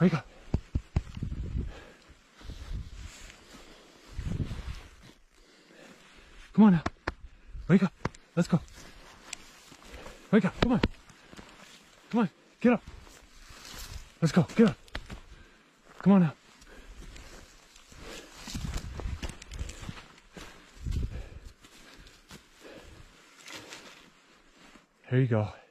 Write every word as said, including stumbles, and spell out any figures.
Wake up. Come on now. Wake up. Let's go. Wake up. Come on. Come on. Get up. Let's go. Get up. Come on now. Here you go.